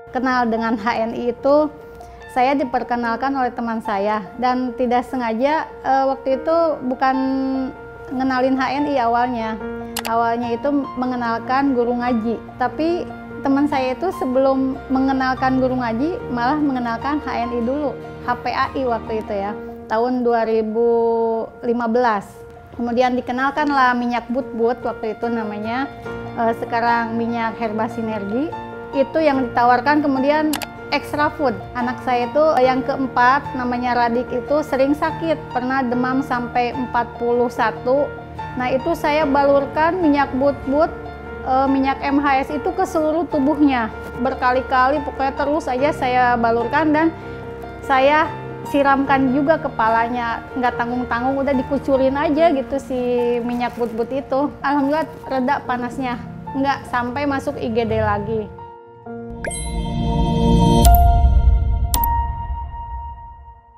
Kenal dengan HNI itu saya diperkenalkan oleh teman saya, dan tidak sengaja waktu itu bukan ngenalin HNI awalnya. Awalnya itu mengenalkan guru ngaji, tapi teman saya itu sebelum mengenalkan guru ngaji malah mengenalkan HNI dulu, HPAI waktu itu ya, tahun 2015. Kemudian dikenalkanlah minyak but-but waktu itu namanya, sekarang minyak Herba Sinergi. Itu yang ditawarkan, kemudian extra food. Anak saya itu yang keempat namanya Radik itu sering sakit, pernah demam sampai 41. Nah itu saya balurkan minyak but-but, minyak MHS itu ke seluruh tubuhnya. Berkali-kali pokoknya terus aja saya balurkan, dan saya siramkan juga kepalanya, nggak tanggung-tanggung, udah dikucurin aja gitu si minyak but-but itu. Alhamdulillah reda panasnya, nggak sampai masuk IGD lagi.